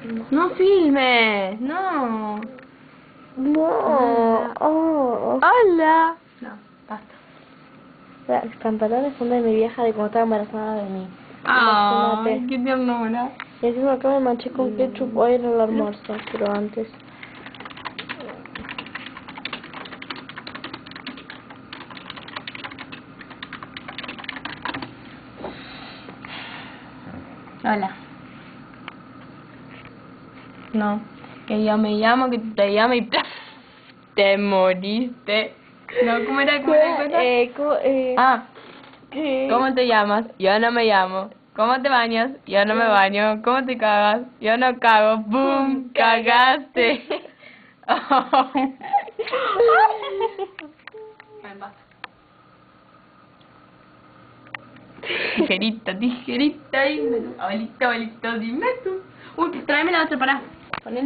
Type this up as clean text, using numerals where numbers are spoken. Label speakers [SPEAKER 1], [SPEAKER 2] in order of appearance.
[SPEAKER 1] No filmes, no.
[SPEAKER 2] No. Oh.
[SPEAKER 1] Hola. No, basta.
[SPEAKER 2] Los pantalones son de mi vieja de cuando estaba embarazada de mí.
[SPEAKER 1] Ay,
[SPEAKER 2] Imagínate.
[SPEAKER 1] qué ternura.
[SPEAKER 2] Y encima acá me manché con ketchup hoy en el almuerzo, pero antes.
[SPEAKER 1] Hola. No, que yo me llamo, que tú te llamas y te moriste. No, ¿cómo era? ¿Cómo era la cosa? Ah, ¿cómo te llamas? Yo no me llamo. ¿Cómo te bañas? Yo no me baño. ¿Cómo te cagas? Yo no cago. ¡Bum! ¡Cagaste! Oh. Ven, basta. Tijerita, tijerita, dime tú. Abuelito, abuelito, dime tú. Uy, tráeme la otra, pará.